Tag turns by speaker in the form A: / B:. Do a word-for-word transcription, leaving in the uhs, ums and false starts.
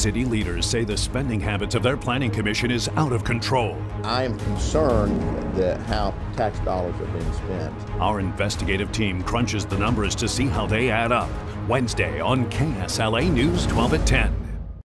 A: City leaders say the spending habits of their planning commission is out of control.
B: I am concerned that how tax dollars are being spent.
A: Our investigative team crunches the numbers to see how they add up. Wednesday on K S L A News twelve at ten.